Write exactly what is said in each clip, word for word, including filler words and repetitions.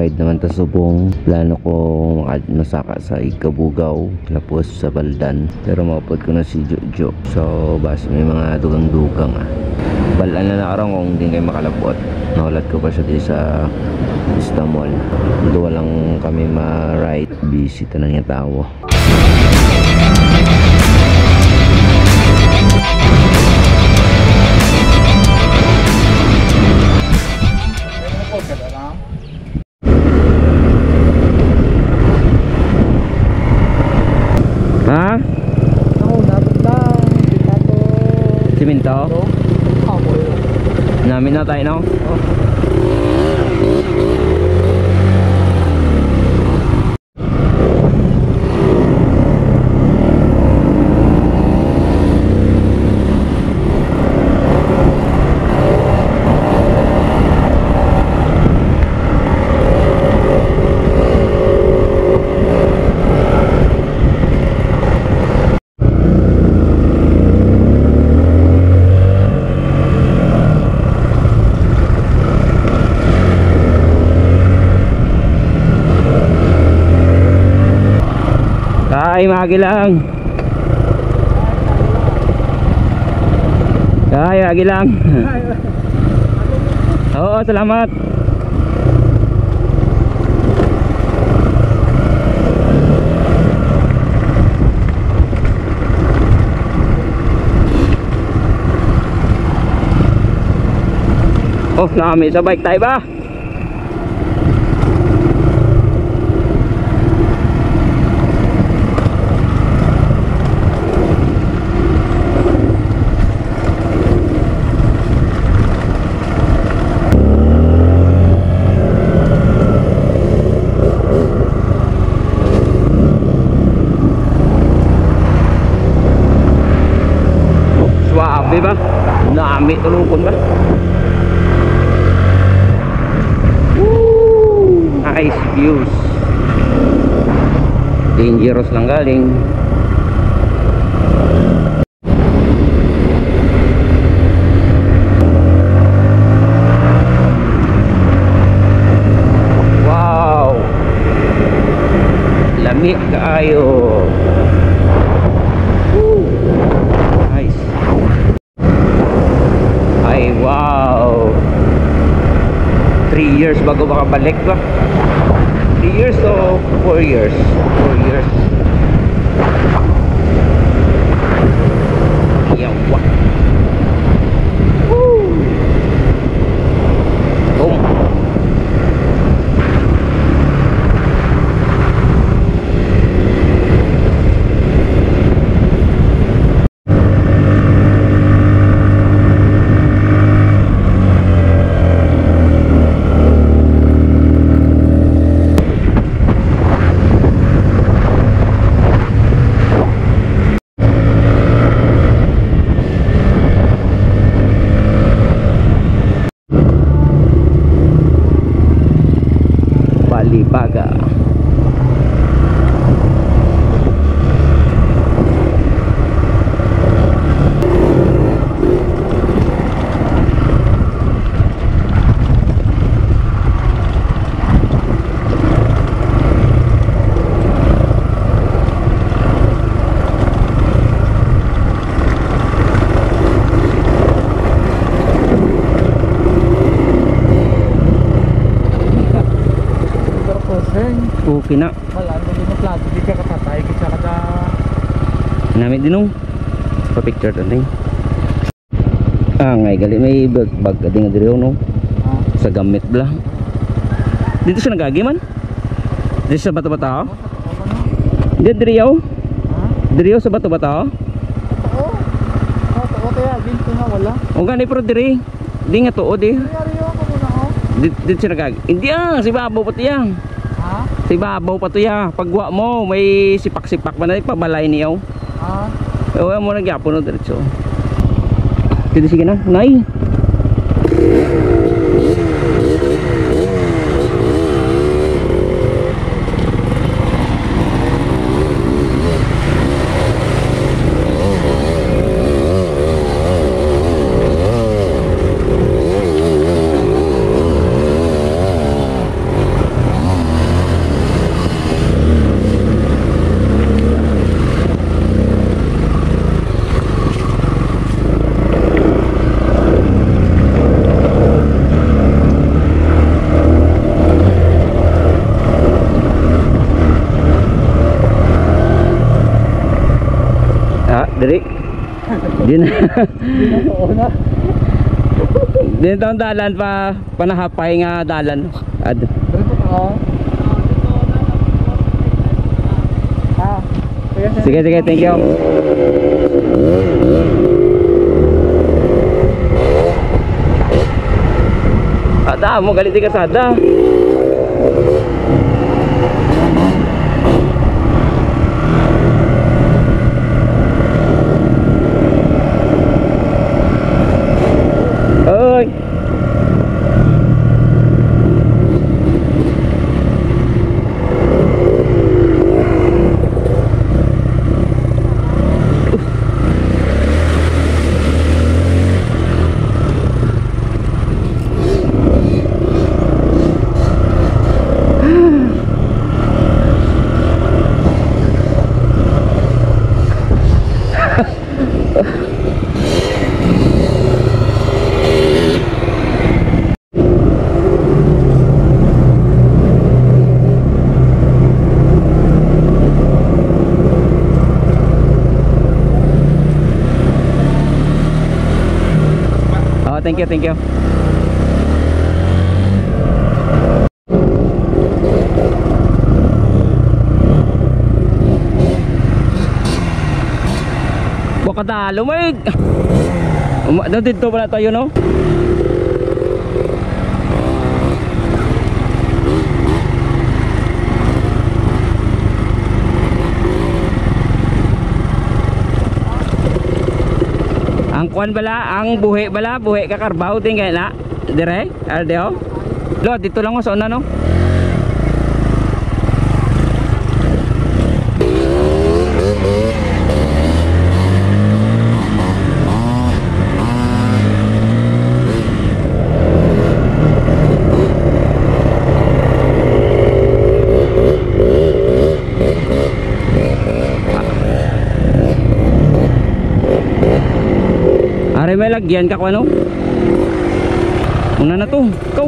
ride naman ta Subong. Plano ko masaka sa Ikabugaw tapos sa Baldan, pero maupod ko na si Jojo. So basta may mga dugang-dugang ah. Balaan na nakarang kung hindi kayo makalabot. Nakulat ko pa siya di sa Istamol. Dua lang kami ma-ride. Busy ta na niya tao. Ha? Ako, dapat lang. Pinato. Siminto? Ako yun. Namin na tayo, no? Oh. Ay, magi lang. Ay, magi lang. Oo, salamat. Oh, nami sa bike tayo ba? Ba? Nami tulukon ba? Woo! Nice views. Dangerous lang galing. Wow! Lami kaayo. Wow, three years bago makabalik ba? Three years o four years? Four years. Yawa. Woo. Boom. Balibaga. Okay na. Wala, hindi mo plato. Hindi ka katatay. Kita ka na. Namit din nung pa-picture natin. Ah, ngay gali may bag bag ading adiriyo no. Ah. Sa gamit bla. Dito siya nagagi man. Dito sa bato-bato. Dito diriyo. Ha? Diriyo sa bato-bato. Oo. Ah, to kaya ginto na wala. O gani pero diri. Di nga tuod eh. Diriyo ko muna oh. Dito dito siya nagagi. Hindi ah, si babaw pati yan. Ha? Si babaw pa to ya. Pagwa mo, may sipak-sipak pa na ipabalay niyo. Ha? Ewan mo nagyapon no diretso. Dito sige na, nay. Di na. Hindi na to na. Di na taong dalan pa. Panahapay nga dalan. Ad. Dito ka. Ah. Sige, sige, thank you. Ada mo galit di kasada. Oi. Oh, thank you, thank you. Baka lumig. Um, dito pala tayo, no? Ang kuan bala, ang buhi bala, buhi ka karbaw tingay na. Dire, aldeo. Lo, dito lang mo sa una, no? Are may lagyan ka ko ano? Una na to, ikaw.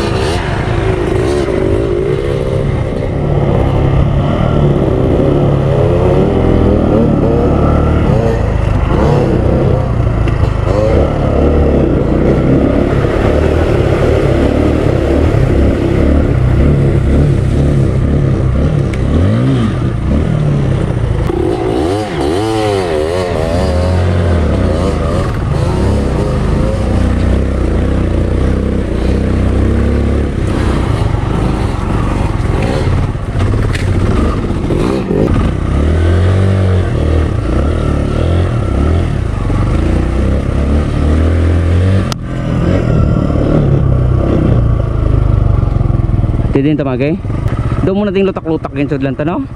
Hindi din tamagay. Doon mo nating lutak-lutak yun sa dlanta, no?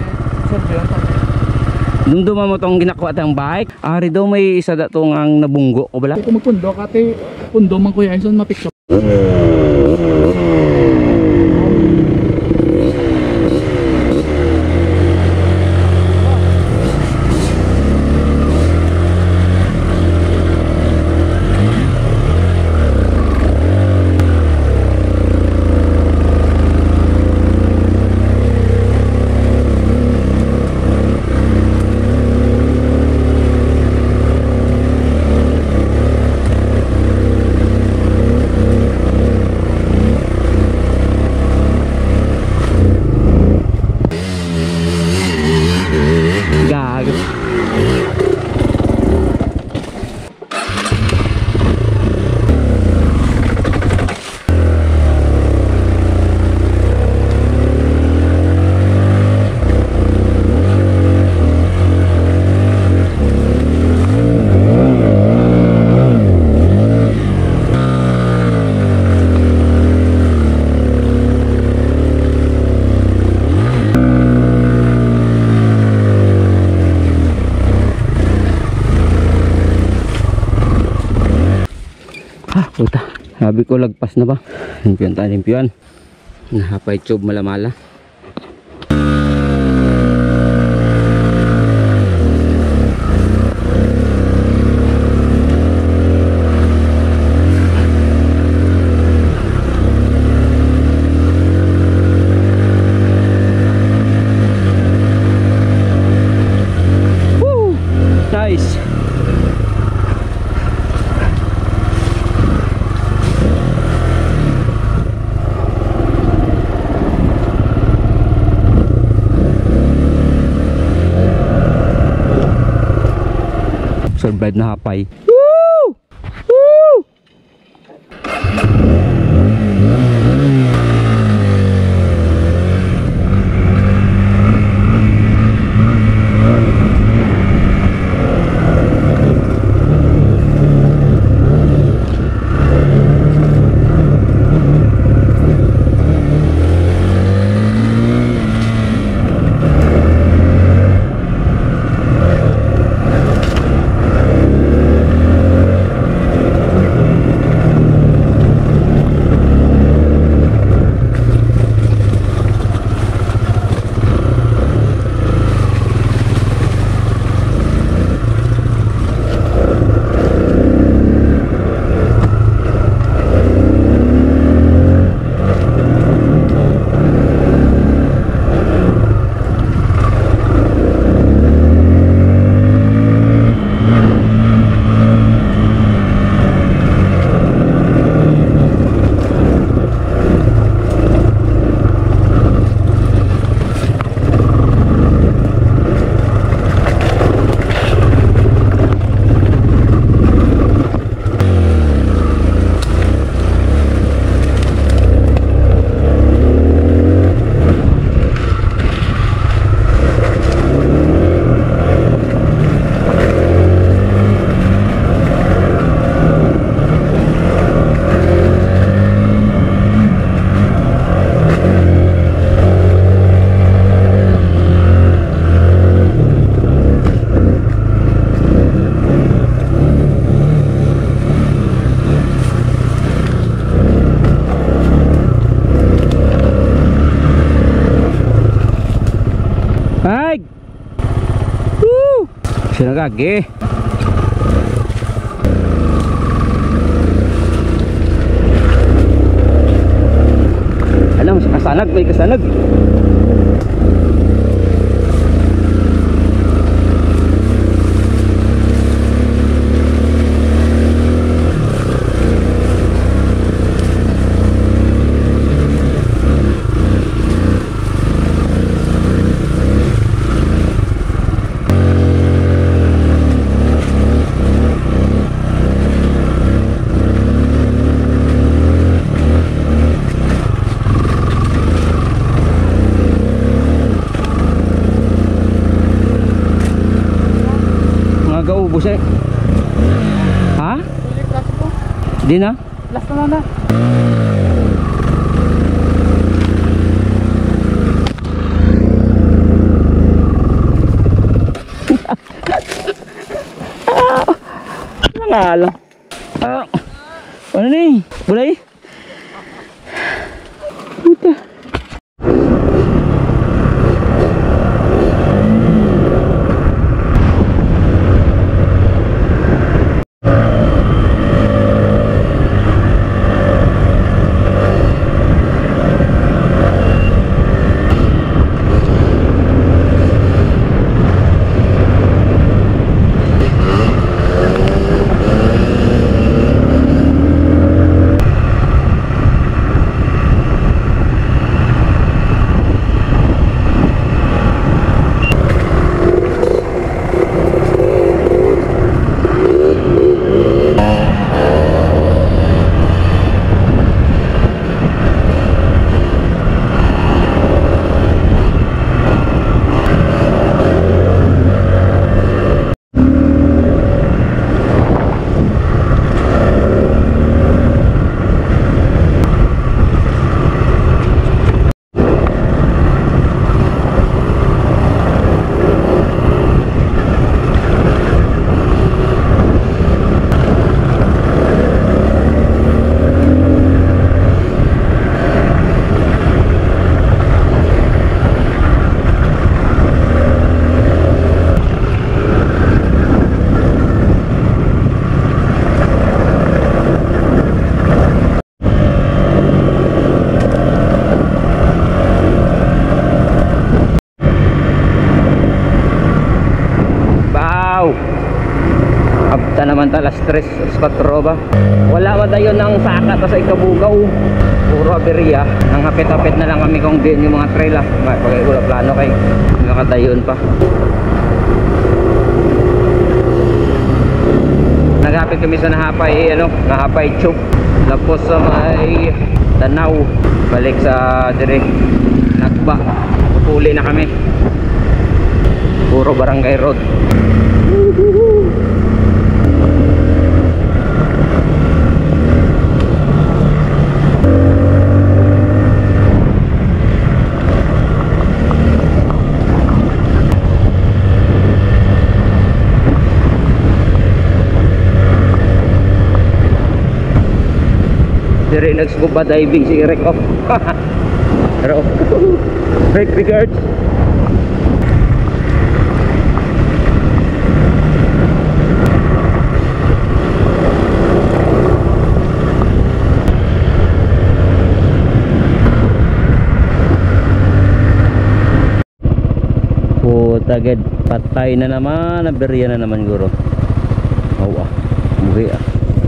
Doon doon mo itong ginakuha tayong bike. Ari daw may isa datong ang nabunggo ko bala. Ito magpundo kati pundo man kuya Ison mapicture. Puta, sabi ko lagpas na ba? Limpian tayo, limpian. Nahapay tube malamala. Woo! Nice. Revive na hapay. Woo! Woo! Ay! Woo! Sinagagi. Alam, sa kasanag, may kasanag. Gaubos eh. Ha? Di na? Last na na. Nangalo. Ah. Ano ni? Bulay? Puta. Abta naman talas tres kwatro ba. Wala ba dayon ng saka ta sa ikabugaw. Puro aberya. Nang hapit-hapit na lang kami kung din yung mga trail ah. Pagay wala plano kay nakadayon pa. malapit kami sa Nahapay, ano, Nahapay Chop. Tapos sa may Tanaw, balik sa dire Nagba. Pupuli na kami. Puro barangay road. Dire nag-scuba diving si Eric, oh. Pero break regards. Putagad, patay na naman, naberya na naman guro. Oh, ah, buhi ah.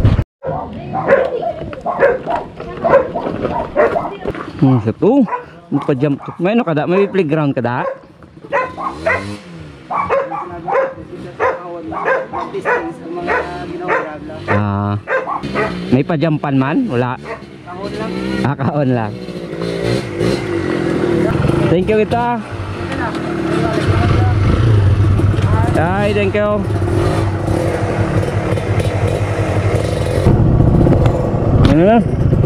Hmm, satu. Magpa-jump. May ano kada? May playground kada? Ah. May pa-jumpan man? Wala. Kahon lang. Ah, kahon lang. Thank you kita. Ay, thank you. Ano na?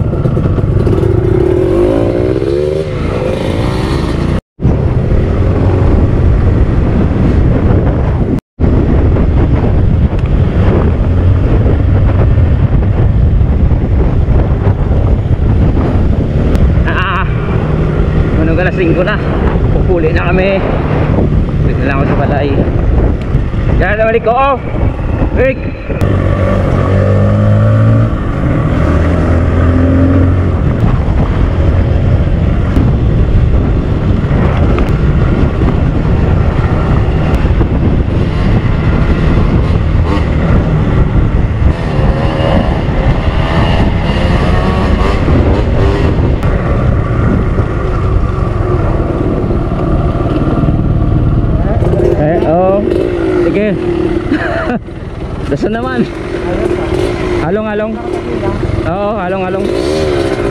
Alas singko na, pupuli na kami. Dito lang ako sa balay. Yan na balik ko, oh Rick. Sige. Dasa naman. Halong halong. Oo, halong halong.